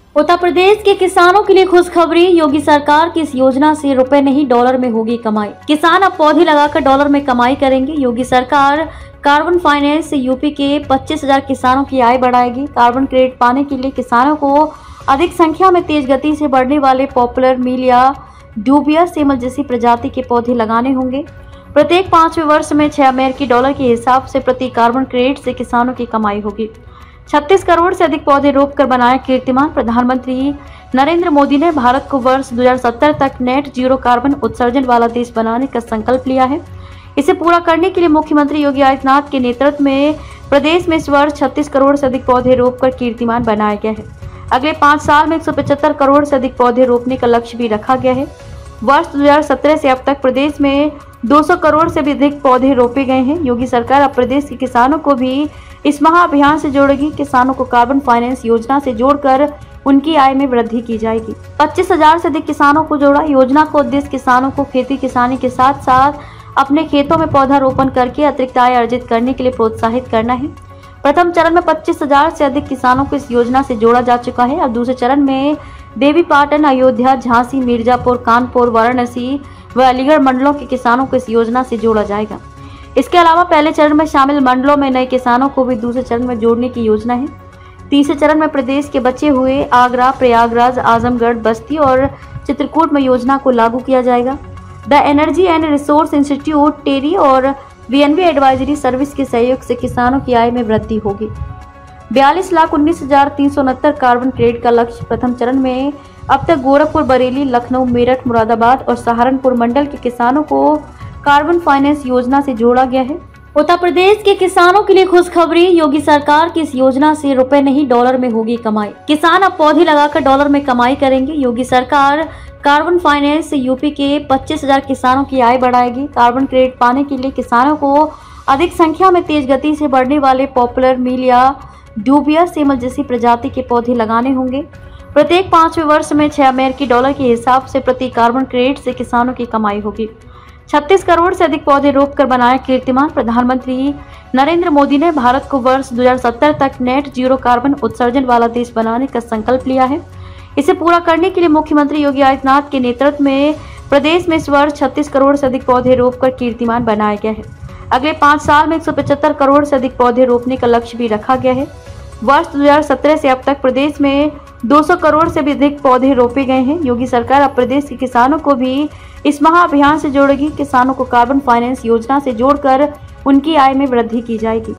उत्तर प्रदेश के किसानों के लिए खुशखबरी। योगी सरकार की इस योजना से रुपए नहीं डॉलर में होगी कमाई। किसान अब पौधे लगाकर डॉलर में कमाई करेंगे। योगी सरकार कार्बन फाइनेंस से यूपी के 25,000 किसानों की आय बढ़ाएगी। कार्बन क्रेडिट पाने के लिए किसानों को अधिक संख्या में तेज गति से बढ़ने वाले पॉपुलर मील या ड्यूबिया सेमल जैसी प्रजाति के पौधे लगाने होंगे। प्रत्येक 5वें वर्ष में 6 अमेरिकी डॉलर के हिसाब से प्रति कार्बन क्रेडिट से किसानों की कमाई होगी। 36 करोड़ से अधिक पौधे रोपकर बनाया कीर्तिमान। प्रधानमंत्री नरेंद्र मोदी ने भारत को वर्ष 2070 तक नेट जीरो कार्बन उत्सर्जन वाला देश बनाने का संकल्प लिया है। इसे पूरा करने के लिए मुख्यमंत्री योगी आदित्यनाथ के नेतृत्व में प्रदेश में इस वर्ष 36 करोड़ से अधिक पौधे रोपकर कीर्तिमान बनाया गया है। अगले 5 साल में 175 करोड़ से अधिक पौधे रोपने का लक्ष्य भी रखा गया है। वर्ष 2017 से अब तक प्रदेश में 200 करोड़ से भी अधिक पौधे रोपे गए हैं। योगी सरकार अब प्रदेश के किसानों को भी इस महाअभियान से जोड़ेगी। किसानों को कार्बन फाइनेंस योजना से जोड़कर उनकी आय में वृद्धि की जाएगी। 25,000 से अधिक किसानों को जोड़ा। योजना का उद्देश्य किसानों को खेती किसानी के साथ साथ अपने खेतों में पौधारोपण करके अतिरिक्त आय अर्जित करने के लिए प्रोत्साहित करना है। प्रथम चरण में 25,000 से अधिक किसानों को इस योजना से जोड़ा जा चुका है। अब दूसरे चरण में देवीपाटन, अयोध्या, झांसी, मिर्जापुर, कानपुर, वाराणसी व अलीगढ़ मंडलों के किसानों को इस योजना से जोड़ा जाएगा। इसके अलावा पहले चरण में शामिल मंडलों में नए किसानों को भी दूसरे चरण में जोड़ने की योजना है। तीसरे चरण में प्रदेश के बचे हुए आगरा, प्रयागराज, आजमगढ़, बस्ती और चित्रकूट में योजना को लागू किया जाएगा। The energy and resource institute, TERI और वीएनवी एडवाइजरी सर्विस के सहयोग से किसानों की आय में वृद्धि होगी। 42,19,369 कार्बन क्रेडिट का लक्ष्य। प्रथम चरण में अब तक गोरखपुर, बरेली, लखनऊ, मेरठ, मुरादाबाद और सहारनपुर मंडल के किसानों को कार्बन फाइनेंस योजना से जोड़ा गया है। उत्तर प्रदेश के किसानों के लिए खुशखबरी। योगी सरकार की इस योजना से रुपए नहीं डॉलर में होगी कमाई। किसान अब पौधे लगाकर डॉलर में कमाई करेंगे। योगी सरकार कार्बन फाइनेंस से यूपी के 25,000 किसानों की आय बढ़ाएगी। कार्बन क्रेडिट पाने के लिए किसानों को अधिक संख्या में तेज गति से बढ़ने वाले पॉपुलर मील या ड्यूबिया सेमल जैसी प्रजाति के पौधे लगाने होंगे। प्रत्येक 5वें वर्ष में 6 अमेरिकी डॉलर के हिसाब से प्रति कार्बन क्रेडिट से किसानों की कमाई होगी। 36 करोड़ से अधिक पौधे रोपकर बनाया कीर्तिमान। प्रधानमंत्री नरेंद्र मोदी ने भारत को वर्ष 2070 तक नेट जीरो कार्बन उत्सर्जन वाला देश बनाने का संकल्प लिया है। इसे पूरा करने के लिए मुख्यमंत्री योगी आदित्यनाथ के नेतृत्व में प्रदेश में इस वर्ष 36 करोड़ से अधिक पौधे रोपकर कीर्तिमान बनाया गया है। अगले 5 साल में 175 करोड़ से अधिक पौधे रोपने का लक्ष्य भी रखा गया है। वर्ष 2017 से अब तक प्रदेश में 200 करोड़ से भी अधिक पौधे रोपे गए हैं। योगी सरकार अब प्रदेश के किसानों को भी इस महाअभियान से जोड़ेगी। किसानों को कार्बन फाइनेंस योजना से जोड़कर उनकी आय में वृद्धि की जाएगी।